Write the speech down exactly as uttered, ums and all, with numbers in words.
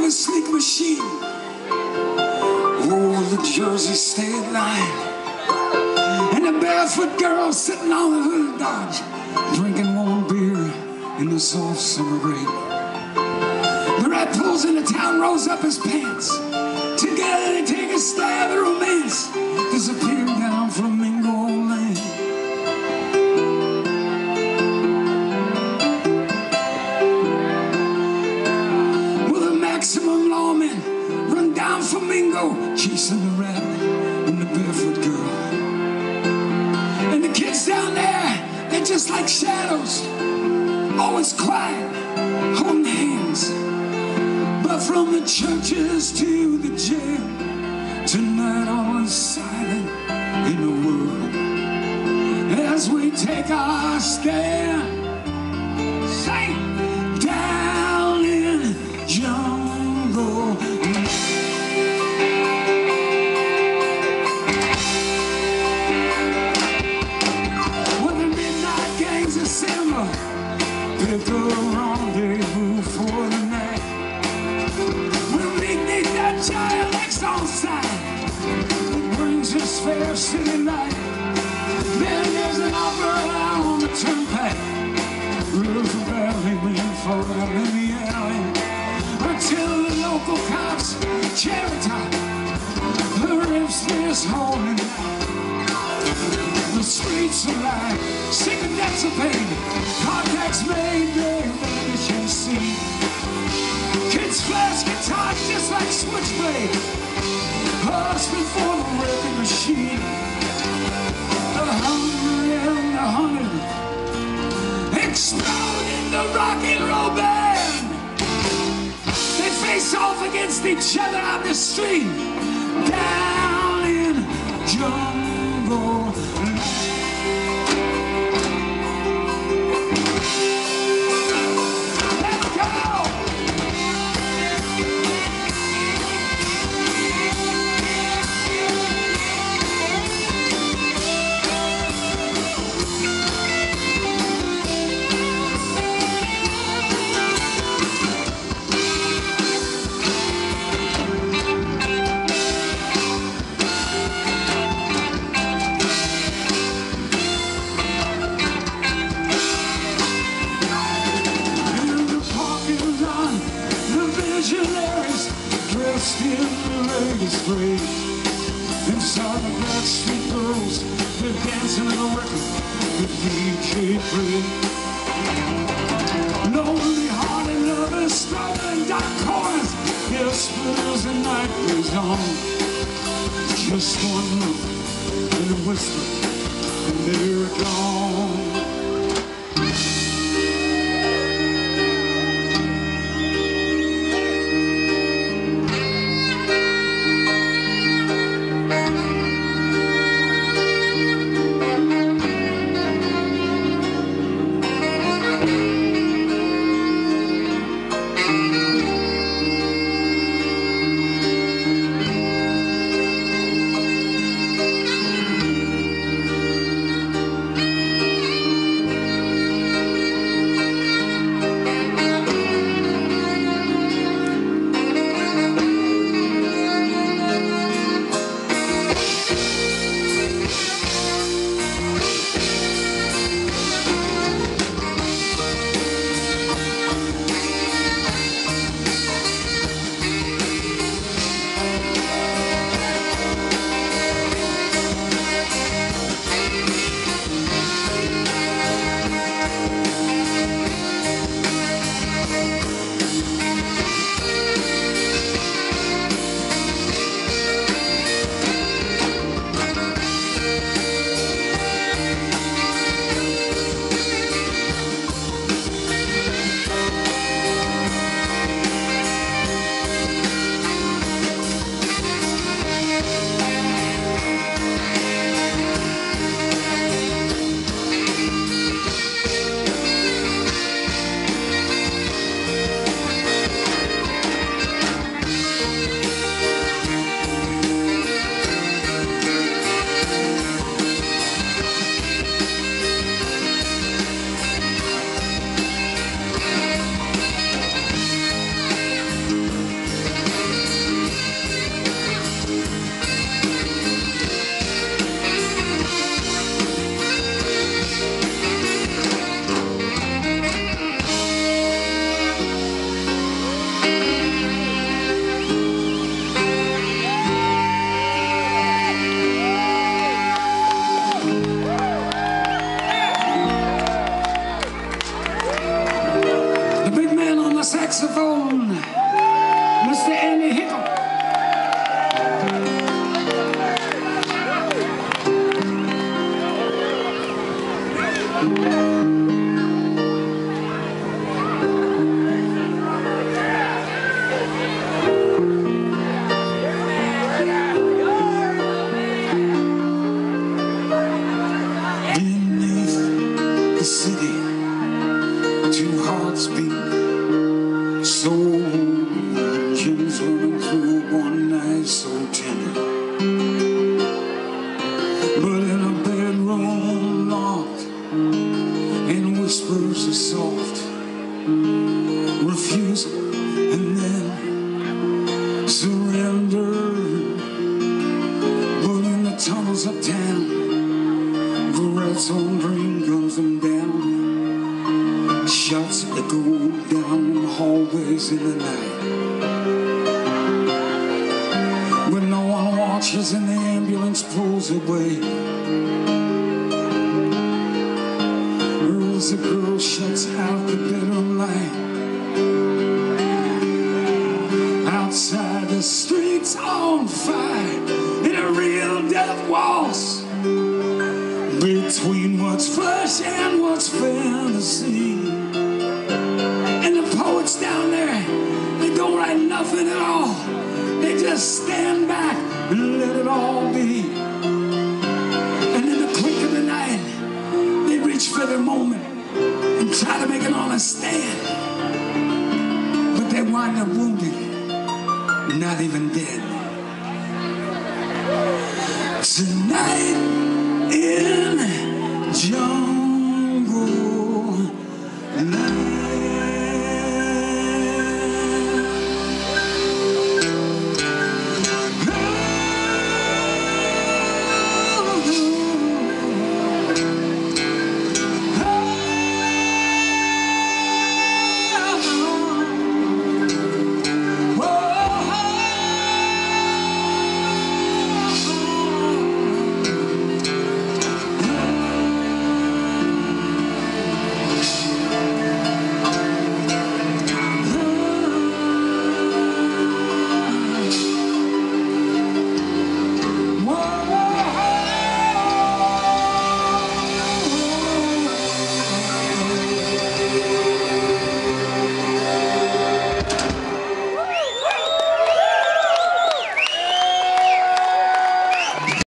a sleek machine. Oh, the Jersey State line. And a barefoot girl sitting on the hood of Dodge, drinking warm beer in the soft summer rain. The rat pulls into town, rolls up his pants. Together they take a stab at romance, disappear down Flamingo Lane. Well, the maximum lawmen run down Flamingo, chasing the rat and the barefoot girl. And the kids down there, they're just like shadows, always quiet, holding hands. But from the churches to the jail, tonight all is silent in the world. As we take our stand, sing down in jungle. When the midnight gangs assemble, pick a rendezvous for the night. We'll meet neath that giant Exxon sign that brings us fair city light. Then there's an opera on the turnpike, River Valley, lean for out in the alley, until the local cops cherry top the riffs this holding night. The streets are like sick and depths of pain, contacts made, they vanish and see. Kids flash guitars just like switchblade, hustling for the wrecking machine. The hungry and the hunted explode in the rock and roll band. They face off against each other on the street, down in jungle. Dressed in the latest phrase, inside the black street girls, they're dancing in a record with D J Fred. Lonely hearted lovers struggling dark corners, their splitters and night goes on. Just one look and a whisper, and they're gone. saxophone, Mister Andy Hickel. Beneath the city, two hearts beat, so chills running through one night so tender. But in a bedroom locked, and whispers are soft, refusal and then surrender. But in the tunnels of town, the red's own dream guns them down. Shots that go down in the hallways in the night. When no one watches and the ambulance pulls away, as the girl shuts out the bedroom light. Outside the streets on fire, in a real death waltz between what's flesh and what's fantasy. And the poets down there, they don't write nothing at all. They just stand back and let it all be. And in the quick of the night, they reach for their moment and try to make an honest stand. But they wind up wounded, not even dead. Tonight in jungle night.